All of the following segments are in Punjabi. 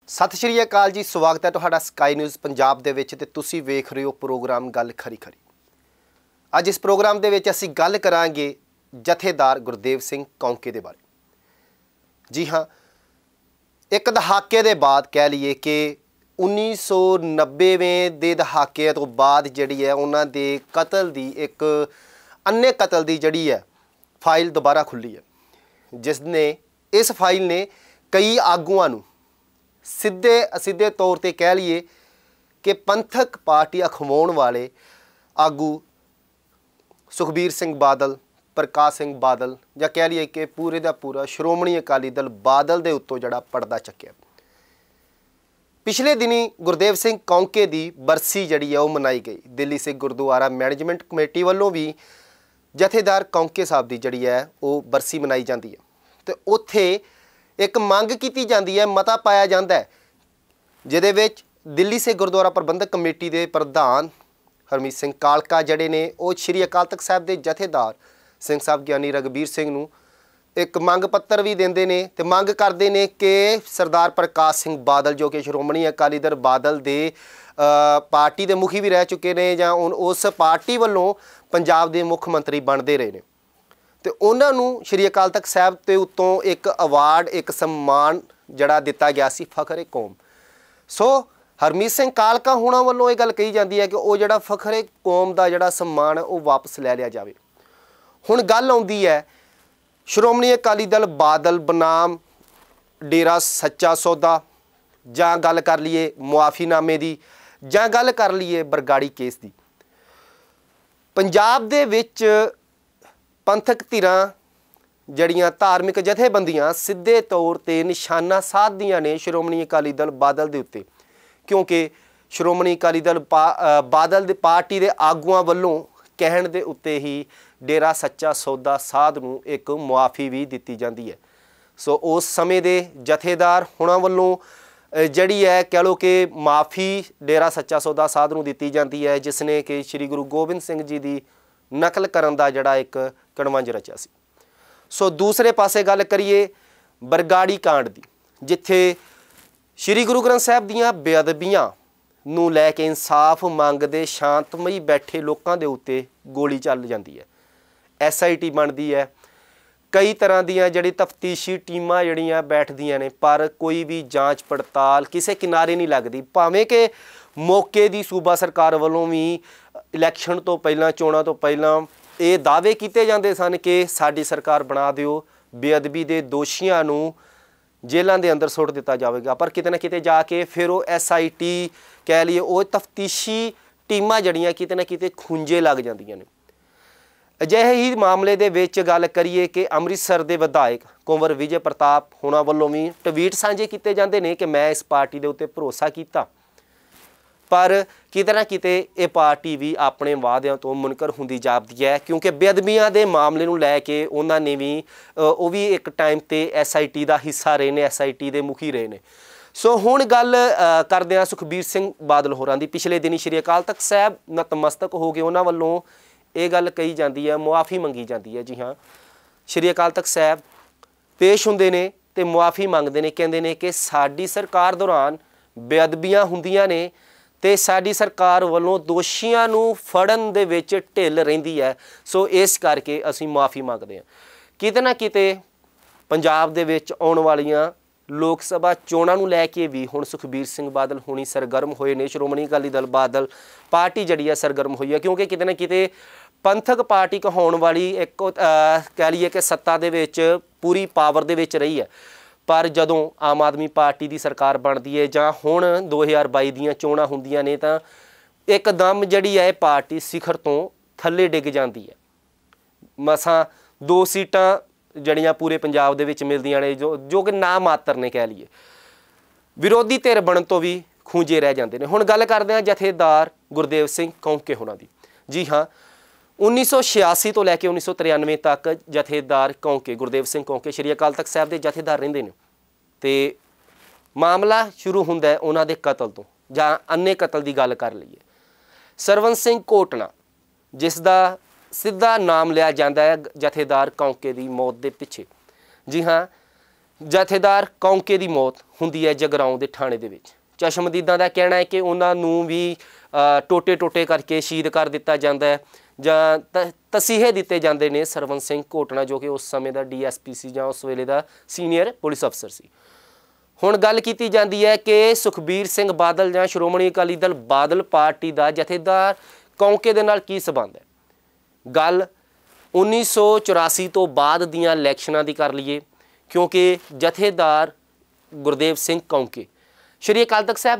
ਸਤਿ ਸ਼੍ਰੀ ਅਕਾਲ ਜੀ। ਸਵਾਗਤ ਹੈ ਤੁਹਾਡਾ ਸਕਾਈ ਨਿਊਜ਼ ਪੰਜਾਬ ਦੇ ਵਿੱਚ ਤੇ ਤੁਸੀਂ ਵੇਖ ਰਹੇ ਹੋ ਪ੍ਰੋਗਰਾਮ ਗੱਲ ਖਰੀ ਖਰੀ। ਅੱਜ ਇਸ ਪ੍ਰੋਗਰਾਮ ਦੇ ਵਿੱਚ ਅਸੀਂ ਗੱਲ ਕਰਾਂਗੇ ਜਥੇਦਾਰ ਗੁਰਦੇਵ ਸਿੰਘ ਕੌਂਕੇ ਦੇ ਬਾਰੇ। ਜੀ ਹਾਂ, ਇੱਕ ਦਹਾਕੇ ਦੇ ਬਾਅਦ ਕਹਿ ਲਈਏ ਕਿ 1990ਵੇਂ ਦੇ ਦਹਾਕੇ ਤੋਂ ਬਾਅਦ ਜਿਹੜੀ ਹੈ ਉਹਨਾਂ ਦੇ ਕਤਲ ਦੀ ਇੱਕ ਅੰਨੇ ਕਤਲ ਦੀ ਜਿਹੜੀ ਹੈ ਫਾਈਲ ਦੁਬਾਰਾ ਖੁੱਲੀ ਹੈ, ਜਿਸ ਨੇ ਇਸ ਫਾਈਲ ਨੇ ਕਈ ਆਗੂਆਂ ਨੂੰ ਸਿੱਧੇ ਤੌਰ ਤੇ ਕਹਿ ਲਈਏ ਕਿ ਪੰਥਕ ਪਾਰਟੀ ਅਖਵਾਉਣ ਵਾਲੇ ਆਗੂ ਸੁਖਬੀਰ ਸਿੰਘ ਬਾਦਲ, ਪ੍ਰਕਾਸ਼ ਸਿੰਘ ਬਾਦਲ ਜਾਂ ਕਹਿ ਲਈਏ ਕਿ ਪੂਰੇ ਦਾ ਪੂਰਾ ਸ਼੍ਰੋਮਣੀ ਅਕਾਲੀ ਦਲ ਬਾਦਲ ਦੇ ਉੱਤੋਂ ਜਿਹੜਾ ਪਰਦਾ ਚੱਕਿਆ। ਪਿਛਲੇ ਦਿਨੀ ਗੁਰਦੇਵ ਸਿੰਘ ਕੌਂਕੇ ਦੀ ਬਰਸੀ ਜਿਹੜੀ ਹੈ ਉਹ ਮਨਾਈ ਗਈ। ਦਿੱਲੀ ਸਿੱਖ ਗੁਰਦੁਆਰਾ ਮੈਨੇਜਮੈਂਟ ਕਮੇਟੀ ਵੱਲੋਂ ਵੀ ਜਥੇਦਾਰ ਕੌਂਕੇ ਸਾਹਿਬ ਦੀ ਜਿਹੜੀ ਹੈ ਉਹ ਬਰਸੀ ਮਨਾਈ ਜਾਂਦੀ ਹੈ ਤੇ ਉੱਥੇ ਇੱਕ ਮੰਗ ਕੀਤੀ ਜਾਂਦੀ ਹੈ, ਮਤਾ ਪਾਇਆ ਜਾਂਦਾ ਹੈ, ਜਿਹਦੇ ਵਿੱਚ ਦਿੱਲੀ ਸਿੱਖ ਗੁਰਦੁਆਰਾ ਪ੍ਰਬੰਧਕ ਕਮੇਟੀ ਦੇ ਪ੍ਰਧਾਨ ਹਰਮੀਤ ਸਿੰਘ ਕਾਲਕਾ ਜਿਹੜੇ ਨੇ ਉਹ ਸ਼੍ਰੀ ਅਕਾਲ ਤਖਤ ਸਾਹਿਬ ਦੇ ਜਥੇਦਾਰ ਸਿੰਘ ਸਾਹਿਬ ਗਿਆਨੀ ਰਘਬੀਰ ਸਿੰਘ ਨੂੰ ਇੱਕ ਮੰਗ ਪੱਤਰ ਵੀ ਦਿੰਦੇ ਨੇ ਤੇ ਮੰਗ ਕਰਦੇ ਨੇ ਕਿ ਸਰਦਾਰ ਪ੍ਰਕਾਸ਼ ਸਿੰਘ ਬਾਦਲ ਜੋ ਕਿ ਸ਼੍ਰੋਮਣੀ ਅਕਾਲੀ ਦਲ ਬਾਦਲ ਦੇ ਪਾਰਟੀ ਦੇ ਮੁਖੀ ਵੀ ਰਹਿ ਚੁੱਕੇ ਨੇ ਜਾਂ ਉਸ ਪਾਰਟੀ ਵੱਲੋਂ ਪੰਜਾਬ ਦੇ ਮੁੱਖ ਮੰਤਰੀ ਬਣਦੇ ਰਹੇ ਨੇ ਤੇ ਉਹਨਾਂ ਨੂੰ ਸ਼੍ਰੀ ਅਕਾਲ ਤਖਤ ਸਾਹਿਬ ਦੇ ਉੱਤੋਂ ਇੱਕ ਅਵਾਰਡ, ਇੱਕ ਸਨਮਾਨ ਜਿਹੜਾ ਦਿੱਤਾ ਗਿਆ ਸੀ, ਫਖਰ-ਏ-ਕੌਮ। ਸੋ ਹਰਮੀਤ ਸਿੰਘ ਕਾਲਕਾ ਹੋਣਾ ਵੱਲੋਂ ਇਹ ਗੱਲ ਕਹੀ ਜਾਂਦੀ ਹੈ ਕਿ ਉਹ ਜਿਹੜਾ ਫਖਰ-ਏ-ਕੌਮ ਦਾ ਜਿਹੜਾ ਸਨਮਾਨ ਉਹ ਵਾਪਸ ਲੈ ਲਿਆ ਜਾਵੇ। ਹੁਣ ਗੱਲ ਆਉਂਦੀ ਹੈ ਸ਼੍ਰੋਮਣੀ ਅਕਾਲੀ ਦਲ ਬਾਦਲ ਬਨਾਮ ਡੇਰਾ ਸੱਚਾ ਸੌਦਾ, ਜਾਂ ਗੱਲ ਕਰ ਲਈਏ ਮੁਆਫੀਨਾਮੇ ਦੀ, ਜਾਂ ਗੱਲ ਕਰ ਲਈਏ ਬਰਗਾੜੀ ਕੇਸ ਦੀ। ਪੰਜਾਬ ਦੇ ਵਿੱਚ ਪੰਥਕ ਧਿਰਾਂ ਜਿਹੜੀਆਂ ਧਾਰਮਿਕ ਜਥੇਬੰਦੀਆਂ ਸਿੱਧੇ ਤੌਰ ਤੇ ਨਿਸ਼ਾਨਾ ਸਾਧਦੀਆਂ ਨੇ ਸ਼੍ਰੋਮਣੀ ਅਕਾਲੀ ਦਲ ਬਾਦਲ ਦੇ ਉੱਤੇ, ਕਿਉਂਕਿ ਸ਼੍ਰੋਮਣੀ ਅਕਾਲੀ ਦਲ ਬਾਦਲ ਦੀ ਪਾਰਟੀ ਦੇ ਆਗੂਆਂ ਵੱਲੋਂ ਕਹਿਣ ਦੇ ਉੱਤੇ ਹੀ ਡੇਰਾ ਸੱਚਾ ਸੌਦਾ ਸਾਧ ਨੂੰ ਇੱਕ ਮੁਆਫੀ ਵੀ ਦਿੱਤੀ ਜਾਂਦੀ ਹੈ। ਸੋ ਉਸ ਸਮੇਂ ਦੇ ਜਥੇਦਾਰ ਹੋਣਾ ਵੱਲੋਂ ਜਿਹੜੀ ਹੈ ਕਹਿ ਲਓ ਕਿ ਮਾਫੀ ਡੇਰਾ ਸੱਚਾ ਸੌਦਾ ਸਾਧ ਨੂੰ ਦਿੱਤੀ ਜਾਂਦੀ ਹੈ, ਜਿਸ ਨੇ ਕਿ ਸ਼੍ਰੀ ਗੁਰੂ ਗੋਬਿੰਦ ਸਿੰਘ ਜੀ ਦੀ ਨਕਲ ਕਰਨ ਦਾ ਜਿਹੜਾ ਇੱਕ ਕਣਵੰਜ ਰਚਿਆ ਸੀ। ਸੋ ਦੂਸਰੇ ਪਾਸੇ ਗੱਲ ਕਰੀਏ ਬਰਗਾੜੀ ਕਾਂਡ ਦੀ, ਜਿੱਥੇ ਸ਼੍ਰੀ ਗੁਰੂ ਗ੍ਰੰਥ ਸਾਹਿਬ ਦੀਆਂ ਬੇਅਦਬੀਆਂ ਨੂੰ ਲੈ ਕੇ ਇਨਸਾਫ ਮੰਗਦੇ ਸ਼ਾਂਤਮਈ ਬੈਠੇ ਲੋਕਾਂ ਦੇ ਉੱਤੇ ਗੋਲੀ ਚੱਲ ਜਾਂਦੀ ਹੈ। SIT ਬਣਦੀ ਹੈ, ਕਈ ਤਰ੍ਹਾਂ ਦੀਆਂ ਜਿਹੜੀ ਤਫਤੀਸ਼ੀ ਟੀਮਾਂ ਜਿਹੜੀਆਂ ਬੈਠਦੀਆਂ ਨੇ, ਪਰ ਕੋਈ ਵੀ ਜਾਂਚ ਪੜਤਾਲ ਕਿਸੇ ਕਿਨਾਰੇ ਨਹੀਂ ਲੱਗਦੀ। ਭਾਵੇਂ ਕਿ ਮੌਕੇ ਦੀ ਸੂਬਾ ਸਰਕਾਰ ਵੱਲੋਂ ਵੀ ਇਲੈਕਸ਼ਨ ਤੋਂ ਪਹਿਲਾਂ, ਚੋਣਾਂ ਤੋਂ ਪਹਿਲਾਂ ਇਹ ਦਾਅਵੇ ਕੀਤੇ ਜਾਂਦੇ ਸਨ ਕਿ ਸਾਡੀ ਸਰਕਾਰ ਬਣਾ ਦਿਓ, ਬੇਅਦਬੀ ਦੇ ਦੋਸ਼ੀਆਂ ਨੂੰ ਜੇਲ੍ਹਾਂ ਦੇ ਅੰਦਰ ਸੁੱਟ ਦਿੱਤਾ ਜਾਵੇਗਾ, ਪਰ ਕਿਤੇ ਨਾ ਕਿਤੇ ਜਾ ਕੇ ਫਿਰ ਉਹ SIT ਕਹਿ ਲਈਏ ਉਹ ਤਫਤੀਸ਼ੀ ਟੀਮਾਂ ਜਿਹੜੀਆਂ ਕਿਤੇ ਨਾ ਕਿਤੇ ਖੁੰਝੇ ਲੱਗ ਜਾਂਦੀਆਂ ਨੇ। ਅਜਿਹੇ ਹੀ ਮਾਮਲੇ ਦੇ ਵਿੱਚ ਗੱਲ ਕਰੀਏ ਕਿ ਅੰਮ੍ਰਿਤਸਰ ਦੇ ਵਿਧਾਇਕ ਕੁੰਵਰ ਵਿਜੇ ਪ੍ਰਤਾਪ ਹੋਣਾ ਵੱਲੋਂ ਵੀ ਟਵੀਟ ਸਾਂਝੇ ਕੀਤੇ ਜਾਂਦੇ ਨੇ ਕਿ ਮੈਂ ਇਸ ਪਾਰਟੀ ਦੇ ਉੱਤੇ ਭਰੋਸਾ ਕੀਤਾ, ਪਰ ਕਿਤੇ ਨਾ ਕਿਤੇ ਇਹ ਪਾਰਟੀ ਵੀ ਆਪਣੇ ਵਾਅਦਿਆਂ ਤੋਂ ਮੁਨਕਰ ਹੁੰਦੀ ਜਾਪਦੀ ਹੈ, ਕਿਉਂਕਿ ਬੇਅਦਬੀਆਂ ਦੇ ਮਾਮਲੇ ਨੂੰ ਲੈ ਕੇ ਉਹਨਾਂ ਨੇ ਵੀ ਉਹ ਵੀ ਇੱਕ ਟਾਈਮ ਤੇ SIT ਦਾ ਹਿੱਸਾ ਰਹੇ ਨੇ, SIT ਦੇ ਮੁਖੀ ਰਹੇ ਨੇ। ਸੋ ਹੁਣ ਗੱਲ ਕਰਦੇ ਹਾਂ ਸੁਖਬੀਰ ਸਿੰਘ ਬਾਦਲ ਹੋਰਾਂ ਦੀ। ਪਿਛਲੇ ਦਿਨੀ ਸ਼੍ਰੀ ਅਕਾਲ ਤਖਤ ਸਾਹਿਬ ਨਤਮਸਤਕ ਹੋ ਕੇ ਉਹਨਾਂ ਵੱਲੋਂ ਇਹ ਗੱਲ ਕਹੀ ਜਾਂਦੀ ਹੈ, ਮੁਆਫੀ ਮੰਗੀ ਜਾਂਦੀ ਹੈ। ਜੀ ਹਾਂ, ਸ਼੍ਰੀ ਅਕਾਲ ਤਖਤ ਸਾਹਿਬ ਪੇਸ਼ ਹੁੰਦੇ ਨੇ ਤੇ ਮੁਆਫੀ ਮੰਗਦੇ ਨੇ, ਕਹਿੰਦੇ ਨੇ ਕਿ ਸਾਡੀ ਸਰਕਾਰ ਦੌਰਾਨ ਬੇਅਦਬੀਆਂ ਹੁੰਦੀਆਂ ਨੇ ਤੇ ਸਾਡੀ ਸਰਕਾਰ ਵੱਲੋਂ ਦੋਸ਼ੀਆਂ ਨੂੰ ਫੜਨ ਦੇ ਵਿੱਚ ਢਿੱਲ ਰਹਿੰਦੀ ਹੈ, ਸੋ ਇਸ ਕਰਕੇ ਅਸੀਂ ਮੁਆਫੀ ਮੰਗਦੇ ਹਾਂ। ਕਿਤੇ ਨਾ ਕਿਤੇ ਪੰਜਾਬ ਦੇ ਵਿੱਚ ਆਉਣ ਵਾਲੀਆਂ ਲੋਕ ਸਭਾ ਚੋਣਾਂ ਨੂੰ ਲੈ ਕੇ ਵੀ ਹੁਣ ਸੁਖਬੀਰ ਸਿੰਘ ਬਾਦਲ ਹੁਣੀ ਸਰਗਰਮ ਹੋਏ ਨੇ। ਸ਼੍ਰੋਮਣੀ ਅਕਾਲੀ ਦਲ ਬਾਦਲ ਪਾਰਟੀ ਜਿਹੜੀ ਹੈ ਸਰਗਰਮ ਹੋਈ ਹੈ, ਕਿਉਂਕਿ ਕਿਤੇ ਨਾ ਕਿਤੇ ਪੰਥਕ ਪਾਰਟੀ ਕਹਾਉਣ ਵਾਲੀ ਇੱਕ ਕਹਿ ਲਈਏ ਕਿ ਸੱਤਾ ਦੇ ਵਿੱਚ ਪੂਰੀ ਪਾਵਰ ਦੇ ਵਿੱਚ ਰਹੀ ਹੈ, ਪਰ ਜਦੋਂ ਆਮ ਆਦਮੀ ਪਾਰਟੀ ਦੀ ਸਰਕਾਰ ਬਣਦੀ ਹੈ ਜਾਂ ਹੁਣ 2022 ਦੀਆਂ ਚੋਣਾਂ ਹੁੰਦੀਆਂ ਨੇ ਤਾਂ ਇੱਕਦਮ ਜਿਹੜੀ ਹੈ ਪਾਰਟੀ ਸਿਖਰ ਤੋਂ ਥੱਲੇ ਡਿੱਗ ਜਾਂਦੀ ਹੈ। ਮਸਾਂ 2 ਸੀਟਾਂ ਜਿਹੜੀਆਂ ਪੂਰੇ ਪੰਜਾਬ ਦੇ ਵਿੱਚ ਮਿਲਦੀਆਂ ਨੇ, ਜੋ ਕਿ ਨਾ ਮਾਤਰ ਨੇ ਕਹਿ ਲਈਏ, ਵਿਰੋਧੀ ਧਿਰ ਬਣਨ ਤੋਂ ਵੀ ਖੂੰਜੇ ਰਹਿ ਜਾਂਦੇ ਨੇ। ਹੁਣ ਗੱਲ ਕਰਦੇ ਹਾਂ ਜਥੇਦਾਰ ਗੁਰਦੇਵ ਸਿੰਘ ਕੌਂਕੇ ਹੋਣਾ ਦੀ। ਜੀ ਹਾਂ, 1986 ਤੋਂ ਲੈ ਕੇ 1993 ਤੱਕ ਜਥੇਦਾਰ ਕੌਂਕੇ ਗੁਰਦੇਵ ਸਿੰਘ ਕੌਂਕੇ ਸ਼੍ਰੀ ਅਕਾਲ ਤਖਤ ਸਾਹਿਬ ਦੇ ਜਥੇਦਾਰ ਰਹਿੰਦੇ ਨੇ ਤੇ ਮਾਮਲਾ ਸ਼ੁਰੂ ਹੁੰਦਾ ਹੈ ਉਹਨਾਂ ਦੇ ਕਤਲ ਤੋਂ, ਜਾਂ ਅੰਨੇ ਕਤਲ ਦੀ ਗੱਲ ਕਰ ਲਈਏ। ਸਰਵਨ ਸਿੰਘ ਕੋਟਣਾ, ਜਿਸ ਦਾ ਸਿੱਧਾ ਨਾਮ ਲਿਆ ਜਾਂਦਾ ਹੈ ਜਥੇਦਾਰ ਕੌਂਕੇ ਦੀ ਮੌਤ ਦੇ ਪਿੱਛੇ। ਜੀ ਹਾਂ, ਜਥੇਦਾਰ ਕੌਂਕੇ ਦੀ ਮੌਤ ਹੁੰਦੀ ਹੈ ਜਗਰਾਉਂ ਦੇ ਥਾਣੇ ਦੇ ਵਿੱਚ। ਚਸ਼ਮਦੀਦਾਂ ਦਾ ਕਹਿਣਾ ਹੈ ਕਿ ਉਹਨਾਂ ਨੂੰ ਵੀ ਟੋਟੇ ਕਰਕੇ ਸ਼ਹੀਦ ਕਰ ਦਿੱਤਾ ਜਾਂਦਾ ਹੈ ਜਾਂ ਤਸੀਹੇ ਦਿੱਤੇ ਜਾਂਦੇ ਨੇ ਸਰਵਨ ਸਿੰਘ ਘੋਟਣਾ ਜੋ ਕਿ ਉਸ ਸਮੇਂ ਦਾ DSP ਸੀ ਜਾਂ ਉਸ ਵੇਲੇ ਦਾ ਸੀਨੀਅਰ ਪੁਲਿਸ ਅਫਸਰ ਸੀ। ਹੁਣ ਗੱਲ ਕੀਤੀ ਜਾਂਦੀ ਹੈ ਕਿ ਸੁਖਬੀਰ ਸਿੰਘ ਬਾਦਲ ਜਾਂ ਸ਼੍ਰੋਮਣੀ ਅਕਾਲੀ ਦਲ ਬਾਦਲ ਪਾਰਟੀ ਦਾ ਜਥੇਦਾਰ ਕੌਂਕੇ ਦੇ ਨਾਲ ਕੀ ਸੰਬੰਧ ਹੈ। ਗੱਲ 1984 ਤੋਂ ਬਾਅਦ ਦੀਆਂ ਇਲੈਕਸ਼ਨਾਂ ਦੀ ਕਰ ਲਈਏ, ਕਿਉਂਕਿ ਜਥੇਦਾਰ ਗੁਰਦੇਵ ਸਿੰਘ ਕੌਂਕੇ ਸ਼੍ਰੀ ਅਕਾਲ ਤਖਤ ਸਾਹਿਬ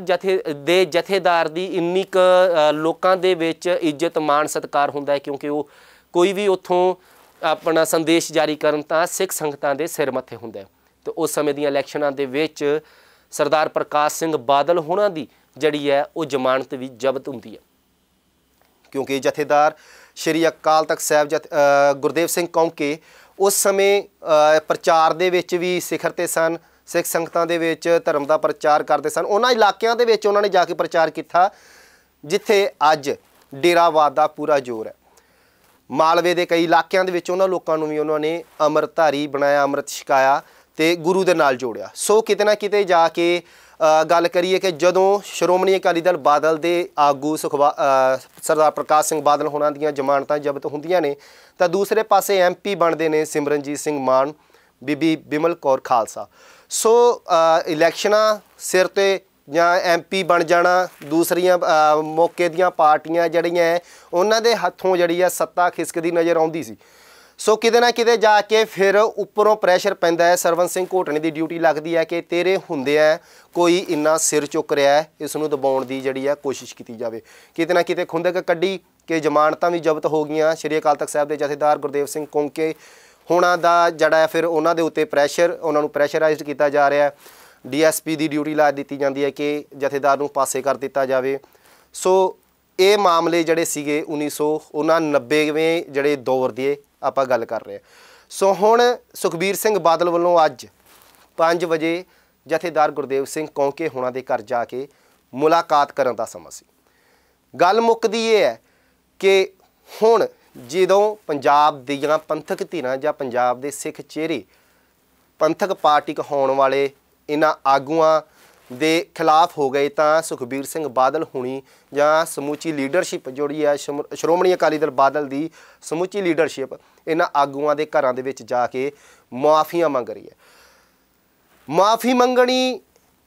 ਜਥੇਦਾਰ ਦੀ ਇੰਨੀ ਕੁ ਲੋਕਾਂ ਦੇ ਵਿੱਚ ਇੱਜ਼ਤ ਮਾਣ ਸਤਿਕਾਰ ਹੁੰਦਾ ਹੈ, ਕਿਉਂਕਿ ਉਹ ਕੋਈ ਵੀ ਉੱਥੋਂ ਆਪਣਾ ਸੰਦੇਸ਼ ਜਾਰੀ ਕਰਨ ਤਾਂ ਸਿੱਖ ਸੰਗਤਾਂ ਦੇ ਸਿਰ ਮੱਥੇ ਹੁੰਦਾ ਹੈ। ਤੇ ਉਸ ਸਮੇਂ ਦੀਆਂ ਇਲੈਕਸ਼ਨਾਂ ਦੇ ਵਿੱਚ ਸਰਦਾਰ ਪ੍ਰਕਾਸ਼ ਸਿੰਘ ਬਾਦਲ ਹੋਣਾ ਦੀ ਜਿਹੜੀ ਹੈ ਉਹ ਜ਼ਮਾਨਤ ਵੀ ਜ਼ਬਤ ਹੁੰਦੀ ਹੈ, ਕਿਉਂਕਿ ਜਥੇਦਾਰ ਸ਼੍ਰੀ ਅਕਾਲ ਤਖਤ ਸਾਹਿਬ ਗੁਰਦੇਵ ਸਿੰਘ ਕੌਂਕੇ ਉਸ ਸਮੇਂ ਪ੍ਰਚਾਰ ਦੇ ਵਿੱਚ ਵੀ ਸਿਖਰ 'ਤੇ ਸਨ। ਸਿੱਖ ਸੰਗਤਾਂ ਦੇ ਵਿੱਚ ਧਰਮ ਦਾ ਪ੍ਰਚਾਰ ਕਰਦੇ ਸਨ। ਉਹਨਾਂ ਇਲਾਕਿਆਂ ਦੇ ਵਿੱਚ ਉਹਨਾਂ ਨੇ ਜਾ ਕੇ ਪ੍ਰਚਾਰ ਕੀਤਾ ਜਿੱਥੇ ਅੱਜ ਡੇਰਾਵਾਦ ਦਾ ਪੂਰਾ ਜ਼ੋਰ ਹੈ। ਮਾਲਵੇ ਦੇ ਕਈ ਇਲਾਕਿਆਂ ਦੇ ਵਿੱਚ ਉਹਨਾਂ ਲੋਕਾਂ ਨੂੰ ਵੀ ਉਹਨਾਂ ਨੇ ਅੰਮ੍ਰਿਤਧਾਰੀ ਬਣਾਇਆ, ਅੰਮ੍ਰਿਤ ਛਕਾਇਆ ਤੇ ਗੁਰੂ ਦੇ ਨਾਲ ਜੋੜਿਆ। ਸੋ ਕਿਤੇ ਨਾ ਕਿਤੇ ਜਾ ਕੇ ਗੱਲ ਕਰੀਏ ਕਿ ਜਦੋਂ ਸ਼੍ਰੋਮਣੀ ਅਕਾਲੀ ਦਲ ਬਾਦਲ ਦੇ ਆਗੂ ਸਰਦਾਰ ਪ੍ਰਕਾਸ਼ ਸਿੰਘ ਬਾਦਲ ਹੋਣਾ ਦੀਆਂ ਜ਼ਮਾਨਤਾਂ ਜ਼ਬਤ ਹੁੰਦੀਆਂ ਨੇ ਤਾਂ ਦੂਸਰੇ ਪਾਸੇ MP ਬਣਦੇ ਨੇ ਸਿਮਰਨਜੀਤ ਸਿੰਘ ਮਾਨ, ਬੀਬੀ ਬਿਮਲ ਕੌਰ ਖਾਲਸਾ। ਸੋ ਇਲੈਕਸ਼ਨਾਂ ਸਿਰ 'ਤੇ ਜਾਂ MP ਬਣ ਜਾਣਾ, ਦੂਸਰੀਆਂ ਮੌਕੇ ਦੀਆਂ ਪਾਰਟੀਆਂ ਜਿਹੜੀਆਂ ਉਹਨਾਂ ਦੇ ਹੱਥੋਂ ਜਿਹੜੀ ਆ ਸੱਤਾ ਖਿਸਕਦੀ ਨਜ਼ਰ ਆਉਂਦੀ ਸੀ। ਸੋ ਕਿਤੇ ਨਾ ਕਿਤੇ ਜਾ ਕੇ ਫਿਰ ਉੱਪਰੋਂ ਪ੍ਰੈਸ਼ਰ ਪੈਂਦਾ ਹੈ। ਸਰਵਨ ਸਿੰਘ ਘੋਟਣੇ ਦੀ ਡਿਊਟੀ ਲੱਗਦੀ ਹੈ ਕਿ ਤੇਰੇ ਹੁੰਦੇ ਆ ਕੋਈ ਇੰਨਾ ਸਿਰ ਚੁੱਕ ਰਿਹਾ ਹੈ, ਇਸ ਨੂੰ ਦਬਾਉਣ ਦੀ ਜਿਹੜੀ ਆ ਕੋਸ਼ਿਸ਼ ਕੀਤੀ ਜਾਵੇ। ਕਿਤੇ ਨਾ ਕਿਤੇ ਖੁੰਦਕ ਕੱਢੀ ਕਿ ਜ਼ਮਾਨਤਾਂ ਵੀ ਜ਼ਬਤ ਹੋ ਗਈਆਂ। ਸ਼੍ਰੀ ਅਕਾਲ ਤਖਤ ਸਾਹਿਬ ਦੇ ਜਥੇਦਾਰ ਗੁਰਦੇਵ ਸਿੰਘ ਕੌਂਕੇ ਹੋਣਾ ਦਾ ਜਿਹੜਾ ਫਿਰ ਉਹਨਾਂ ਦੇ ਉੱਤੇ ਪ੍ਰੈਸ਼ਰ, ਉਹਨਾਂ ਨੂੰ ਪ੍ਰੈਸ਼ਰਾਈਜ਼ਡ ਕੀਤਾ ਜਾ ਰਿਹਾ। DSP ਦੀ ਡਿਊਟੀ ਲਾ ਦਿੱਤੀ ਜਾਂਦੀ ਹੈ ਕਿ ਜਥੇਦਾਰ ਨੂੰ ਪਾਸੇ ਕਰ ਦਿੱਤਾ ਜਾਵੇ। ਸੋ ਇਹ ਮਾਮਲੇ ਜਿਹੜੇ ਸੀਗੇ 1999ਵੇਂ ਜਿਹੜੇ ਦੌਰ ਦੇ ਆਪਾਂ ਗੱਲ ਕਰ ਰਹੇ ਹਾਂ। ਸੋ ਹੁਣ ਸੁਖਬੀਰ ਸਿੰਘ ਬਾਦਲ ਵੱਲੋਂ ਅੱਜ 5 ਵਜੇ ਜਥੇਦਾਰ ਗੁਰਦੇਵ ਸਿੰਘ ਕੌਂਕੇ ਹੋਣਾ ਦੇ ਘਰ ਜਾ ਕੇ ਮੁਲਾਕਾਤ ਕਰਨ ਦਾ ਸਮਾਂ ਸੀ। ਗੱਲ ਮੁੱਕਦੀ ਇਹ ਹੈ ਕਿ ਹੁਣ ਜਦੋਂ ਪੰਜਾਬ ਦੀਆਂ ਪੰਥਕ ਧਿਰਾਂ ਜਾਂ ਪੰਜਾਬ ਦੇ ਸਿੱਖ ਚਿਹਰੇ ਪੰਥਕ ਪਾਰਟੀ ਕਹਾਉਣ ਵਾਲੇ ਇਹਨਾਂ ਆਗੂਆਂ ਦੇ ਖਿਲਾਫ ਹੋ ਗਏ ਤਾਂ ਸੁਖਬੀਰ ਸਿੰਘ ਬਾਦਲ ਹੁਣੀ ਜਾਂ ਸਮੁੱਚੀ ਲੀਡਰਸ਼ਿਪ ਜਿਹੜੀ ਹੈ ਸ਼੍ਰੋਮਣੀ ਅਕਾਲੀ ਦਲ ਬਾਦਲ ਦੀ ਸਮੁੱਚੀ ਲੀਡਰਸ਼ਿਪ ਇਹਨਾਂ ਆਗੂਆਂ ਦੇ ਘਰਾਂ ਦੇ ਵਿੱਚ ਜਾ ਕੇ ਮੁਆਫੀਆਂ ਮੰਗ ਰਹੀ ਹੈ। ਮੁਆਫੀ ਮੰਗਣੀ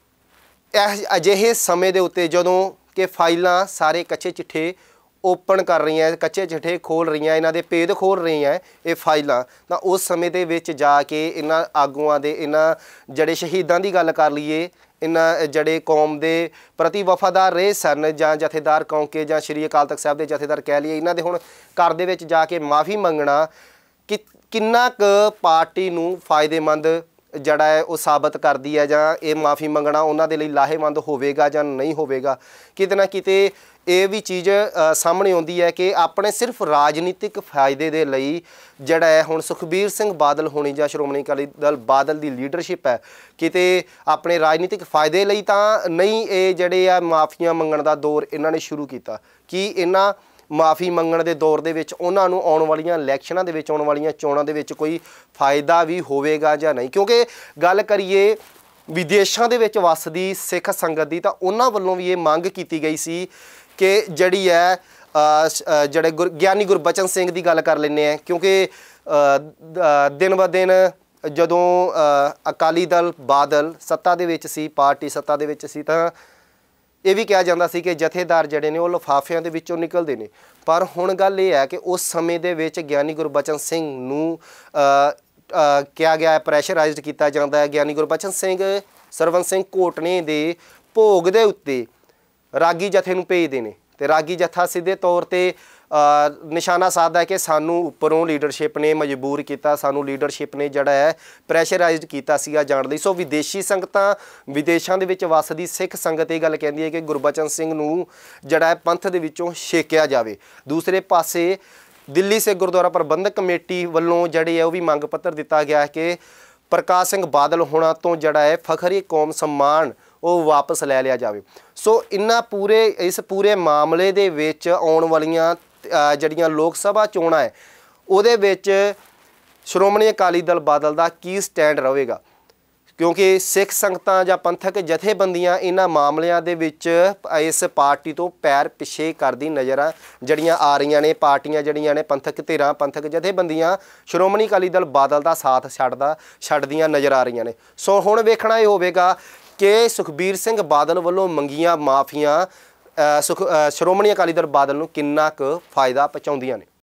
ਅਜਿਹੇ ਸਮੇਂ ਦੇ ਉੱਤੇ ਜਦੋਂ ਕਿ ਫਾਈਲਾਂ ਸਾਰੇ ਕੱਚੇ ਚਿੱਠੇ ਓਪਨ ਕਰ ਰਹੀਆਂ, ਕੱਚੇ ਚਿੱਠੇ ਖੋਲ੍ਹ ਰਹੀਆਂ, ਇਹਨਾਂ ਦੇ ਭੇਦ ਖੋਲ੍ਹ ਰਹੀਆਂ ਇਹ ਫਾਈਲਾਂ, ਤਾਂ ਉਸ ਸਮੇਂ ਦੇ ਵਿੱਚ ਜਾ ਕੇ ਇਹਨਾਂ ਆਗੂਆਂ ਦੇ, ਇਹਨਾਂ ਜਿਹੜੇ ਸ਼ਹੀਦਾਂ ਦੀ ਗੱਲ ਕਰ ਲਈਏ, ਇਹਨਾਂ ਜਿਹੜੇ ਕੌਮ ਦੇ ਪ੍ਰਤੀ ਵਫਾਦਾਰ ਰਹੇ ਸਨ ਜਾਂ ਜਥੇਦਾਰ ਕੌਂਕੇ ਜਾਂ ਸ਼੍ਰੀ ਅਕਾਲ ਤਖਤ ਸਾਹਿਬ ਦੇ ਜਥੇਦਾਰ ਕਹਿ ਲਈਏ, ਇਹਨਾਂ ਦੇ ਹੁਣ ਘਰ ਦੇ ਵਿੱਚ ਜਾ ਕੇ ਮਾਫੀ ਮੰਗਣਾ ਕਿੰਨਾ ਕੁ ਪਾਰਟੀ ਨੂੰ ਫਾਇਦੇਮੰਦ ਜਿਹੜਾ ਹੈ ਉਹ ਸਾਬਤ ਕਰਦੀ ਹੈ ਜਾਂ ਇਹ ਮਾਫੀ ਮੰਗਣਾ ਉਹਨਾਂ ਦੇ ਲਈ ਲਾਹੇਵੰਦ ਹੋਵੇਗਾ ਜਾਂ ਨਹੀਂ ਹੋਵੇਗਾ। ਕਿਤੇ ਨਾ ਕਿਤੇ ਇਹ ਵੀ ਚੀਜ਼ ਸਾਹਮਣੇ ਆਉਂਦੀ ਹੈ ਕਿ ਆਪਣੇ ਸਿਰਫ ਰਾਜਨੀਤਿਕ ਫਾਇਦੇ ਦੇ ਲਈ ਜਿਹੜਾ ਹੈ ਹੁਣ ਸੁਖਬੀਰ ਸਿੰਘ ਬਾਦਲ ਹੋਣੀ ਜਾਂ ਸ਼੍ਰੋਮਣੀ ਅਕਾਲੀ ਦਲ ਬਾਦਲ ਦੀ ਲੀਡਰਸ਼ਿਪ ਹੈ, ਕਿਤੇ ਆਪਣੇ ਰਾਜਨੀਤਿਕ ਫਾਇਦੇ ਲਈ ਤਾਂ ਨਹੀਂ ਇਹ ਜਿਹੜੇ ਆ ਮਾਫੀਆਂ ਮੰਗਣ ਦਾ ਦੌਰ ਇਹਨਾਂ ਨੇ ਸ਼ੁਰੂ ਕੀਤਾ। ਕਿ ਇਹਨਾਂ ਮਾਫੀ ਮੰਗਣ ਦੇ ਦੌਰ ਦੇ ਵਿੱਚ ਉਹਨਾਂ ਨੂੰ ਆਉਣ ਵਾਲੀਆਂ ਇਲੈਕਸ਼ਨਾਂ ਦੇ ਵਿੱਚ, ਆਉਣ ਵਾਲੀਆਂ ਚੋਣਾਂ ਦੇ ਵਿੱਚ ਕੋਈ ਫਾਇਦਾ ਵੀ ਹੋਵੇਗਾ ਜਾਂ ਨਹੀਂ। ਕਿਉਂਕਿ ਗੱਲ ਕਰੀਏ ਵਿਦੇਸ਼ਾਂ ਦੇ ਵਿੱਚ ਵੱਸਦੀ ਸਿੱਖ ਸੰਗਤ ਦੀ ਤਾਂ ਉਹਨਾਂ ਵੱਲੋਂ ਵੀ ਇਹ ਮੰਗ ਕੀਤੀ ਗਈ ਸੀ ਕਿ ਜਿਹੜੀ ਹੈ ਜਿਹੜੇ ਗਿਆਨੀ ਗੁਰਬਚਨ ਸਿੰਘ ਦੀ ਗੱਲ ਕਰ ਲੈਂਦੇ ਹਾਂ, ਕਿਉਂਕਿ ਦਿਨ ਬ ਦਿਨ ਜਦੋਂ ਅਕਾਲੀ ਦਲ ਬਾਦਲ ਸੱਤਾ ਦੇ ਵਿੱਚ ਸੀ, ਪਾਰਟੀ ਸੱਤਾ ਦੇ ਵਿੱਚ ਸੀ, ਤਾਂ ਇਹ ਵੀ ਕਿਹਾ ਜਾਂਦਾ ਸੀ ਕਿ ਜਥੇਦਾਰ ਜਿਹੜੇ ਨੇ ਉਹ ਲਿਫਾਫਿਆਂ ਦੇ ਵਿੱਚੋਂ ਨਿਕਲਦੇ ਨੇ। ਪਰ ਹੁਣ ਗੱਲ ਇਹ ਹੈ ਕਿ ਉਸ ਸਮੇਂ ਦੇ ਵਿੱਚ ਗਿਆਨੀ ਗੁਰਬਚਨ ਸਿੰਘ ਨੂੰ ਕਿਹਾ ਗਿਆ ਹੈ, ਪ੍ਰੈਸ਼ਰਾਈਜ਼ਡ ਕੀਤਾ ਜਾਂਦਾ ਹੈ। ਗਿਆਨੀ ਗੁਰਬਚਨ ਸਿੰਘ ਸਰਵਨ ਸਿੰਘ ਘੋਟਣੇ ਦੇ ਭੋਗ ਦੇ ਉੱਤੇ ਰਾਗੀ ਜਥੇ ਨੂੰ ਭੇਜਦੇ ਨੇ ਤੇ ਰਾਗੀ ਜਥਾ ਸਿੱਧੇ ਤੌਰ 'ਤੇ ਨਿਸ਼ਾਨਾ ਸਾਧਦਾ ਹੈ ਕਿ ਸਾਨੂੰ ਉੱਪਰੋਂ ਲੀਡਰਸ਼ਿਪ ਨੇ ਮਜਬੂਰ ਕੀਤਾ, ਸਾਨੂੰ ਲੀਡਰਸ਼ਿਪ ਨੇ ਜਿਹੜਾ ਹੈ ਪ੍ਰੈਸ਼ਰਾਈਜ਼ਡ ਕੀਤਾ ਸੀਗਾ ਜਾਣ ਲਈ। ਸੋ ਵਿਦੇਸ਼ੀ ਸੰਗਤਾਂ, ਵਿਦੇਸ਼ਾਂ ਦੇ ਵਿੱਚ ਵੱਸਦੀ ਸਿੱਖ ਸੰਗਤ ਇਹ ਗੱਲ ਕਹਿੰਦੀ ਹੈ ਕਿ ਗੁਰਬਚਨ ਸਿੰਘ ਨੂੰ ਜਿਹੜਾ ਹੈ ਪੰਥ ਦੇ ਵਿੱਚੋਂ ਛੇਕਿਆ ਜਾਵੇ। ਦੂਸਰੇ ਪਾਸੇ ਦਿੱਲੀ ਸਿੱਖ ਗੁਰਦੁਆਰਾ ਪ੍ਰਬੰਧਕ ਕਮੇਟੀ ਵੱਲੋਂ ਜਿਹੜੇ ਹੈ ਉਹ ਵੀ ਮੰਗ ਪੱਤਰ ਦਿੱਤਾ ਗਿਆ ਕਿ ਪ੍ਰਕਾਸ਼ ਸਿੰਘ ਬਾਦਲ ਹੋਣਾ ਤੋਂ ਜਿਹੜਾ ਹੈ ਫਖਰੀ ਕੌਮ ਸਨਮਾਨ ਉਹ ਵਾਪਸ ਲੈ ਲਿਆ ਜਾਵੇ। ਸੋ ਇਸ ਪੂਰੇ ਮਾਮਲੇ ਦੇ ਵਿੱਚ ਆਉਣ ਵਾਲੀਆਂ ਜਿਹੜੀਆਂ ਲੋਕ ਸਭਾ ਚੋਣਾਂ ਹੈ ਉਹਦੇ ਵਿੱਚ ਸ਼੍ਰੋਮਣੀ ਅਕਾਲੀ ਦਲ ਬਾਦਲ ਦਾ ਕੀ ਸਟੈਂਡ ਰਹੇਗਾ। ਕਿਉਂਕਿ ਸਿੱਖ ਸੰਗਤਾਂ ਜਾਂ ਪੰਥਕ ਜਥੇਬੰਦੀਆਂ ਇਹਨਾਂ ਮਾਮਲਿਆਂ ਦੇ ਵਿੱਚ ਇਸ ਪਾਰਟੀ ਤੋਂ ਪੈਰ ਪਿੱਛੇ ਕਰਦੀ ਨਜ਼ਰ ਜਿਹੜੀਆਂ ਆ ਰਹੀਆਂ ਨੇ। ਪਾਰਟੀਆਂ ਜਿਹੜੀਆਂ ਨੇ, ਪੰਥਕ ਧਿਰਾਂ, ਪੰਥਕ ਜਥੇਬੰਦੀਆਂ ਸ਼੍ਰੋਮਣੀ ਅਕਾਲੀ ਦਲ ਬਾਦਲ ਦਾ ਸਾਥ ਛੱਡਦੀਆਂ ਨਜ਼ਰ ਆ ਰਹੀਆਂ ਨੇ। ਸੋ ਹੁਣ ਵੇਖਣਾ ਇਹ ਹੋਵੇਗਾ ਕਿ ਸੁਖਬੀਰ ਸਿੰਘ ਬਾਦਲ ਵੱਲੋਂ ਮੰਗੀਆਂ ਮਾਫੀਆਂ ਸ਼੍ਰੋਮਣੀ ਅਕਾਲੀ ਦਲ ਬਾਦਲ ਨੂੰ ਕਿੰਨਾ ਕੁ ਫਾਇਦਾ ਪਹੁੰਚਾਉਂਦੀਆਂ ਨੇ।